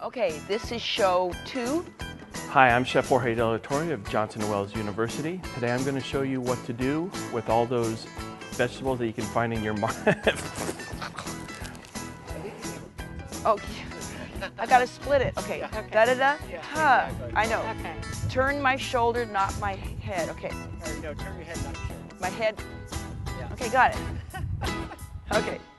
Okay, this is show 2. Hi, I'm Chef Jorge De La Torre of Johnson & Wales University. Today I'm going to show you what to do with all those vegetables that you can find in your Oh, I gotta split it. Okay. Okay. Da-da-da. Yeah, Huh. exactly. I know. Okay. Turn my shoulder, not my head. Okay. Or no, turn your head, not your shoulder. My head. Yeah. Okay, got it. Okay.